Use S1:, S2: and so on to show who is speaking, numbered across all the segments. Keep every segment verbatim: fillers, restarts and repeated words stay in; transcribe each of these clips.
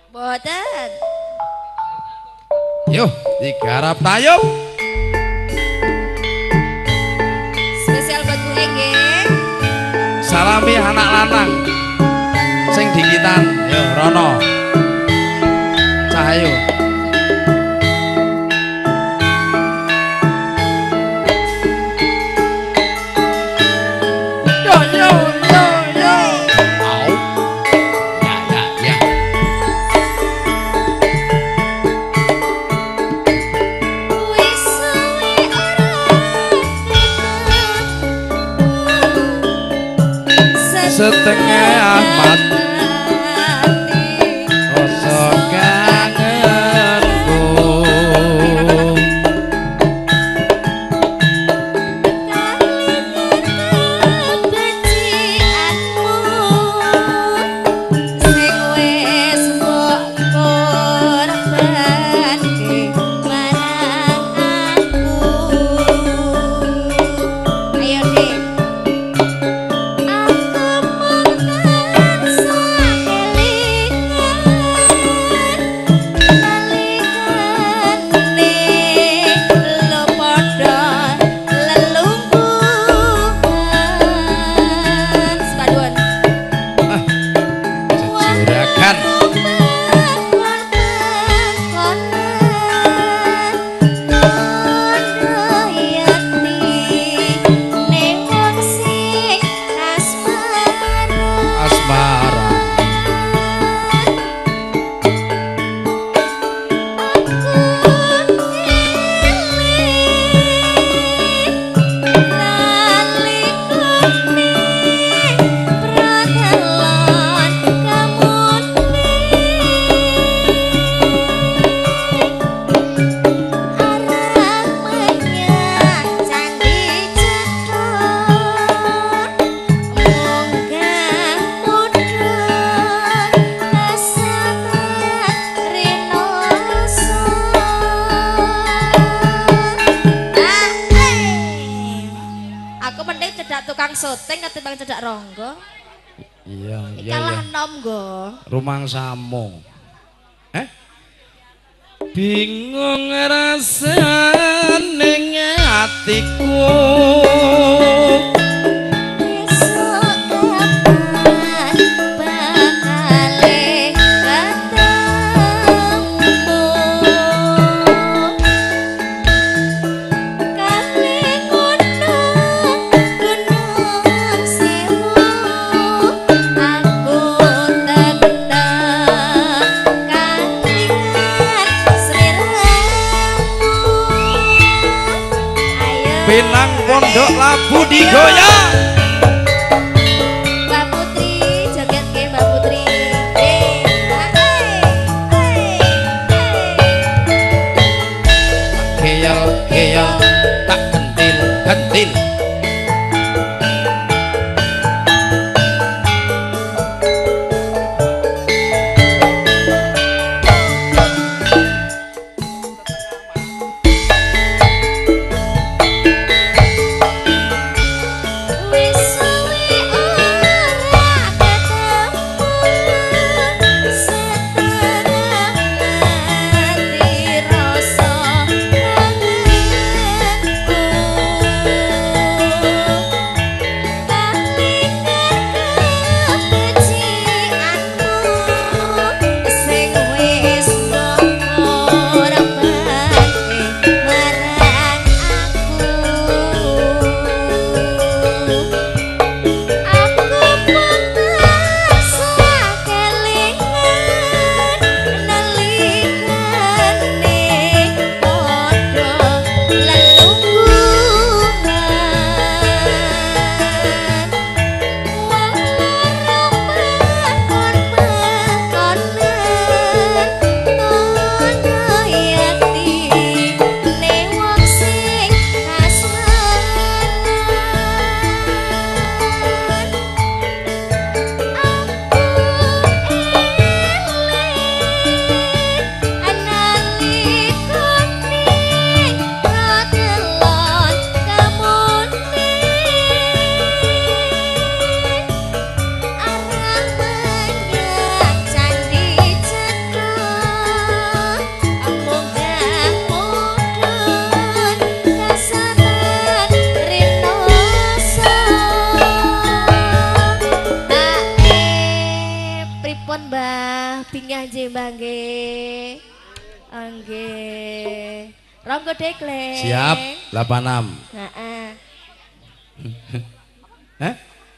S1: Boten.
S2: Yo, digarap tayub.
S1: Spesial buat Bu Engge.
S2: Salami anak lanang sing dikitan. Yo, Rono. Cahayu. Yo, yo, yo, yo. Au. Ya, ya, ya.
S1: Wis suwe ora ketemu.
S2: Setengah Ahmad rasa kangenku.
S1: Sing wis mbok korbanke marang aku. Ayo Dik.
S2: Juragan. Asmara.
S1: Aku mending cedak tukang syuting ketimbang cedak ronggo.
S2: Iya, iya,
S1: Kalah
S2: iya.
S1: nom go.
S2: Rumang Samo. Eh? Bingung rasane atiku.
S1: Besok kapan bakale ketemu. Kali gunung gunung sewu aku tentang kalingan sliramu. Ayo
S2: Pinang Pondok Labu digoyang.
S1: Mbak Putri, joget ke Mbak Putri. Eh, ah, eh, eh, eh.
S2: Geyel, geyel, tak gentil, gentil.
S1: Wis bingah nggih Mbah nggih. Nggih. Ronggo Dekleng.
S2: Siap, delapan enam.
S1: Heeh.
S2: Hah?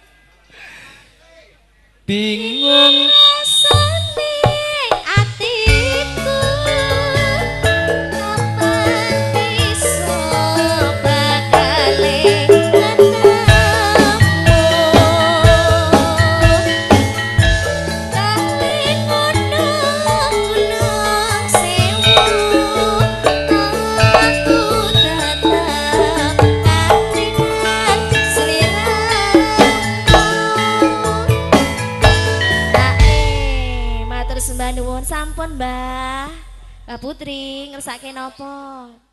S2: Bingung
S1: rasane atiku kapan iso bakale ketemu kali ngono gunung sewu aku tetep katingan sliramu. Matur sembah nuwun sampun Mbah. Mbah Putri ngersake napa?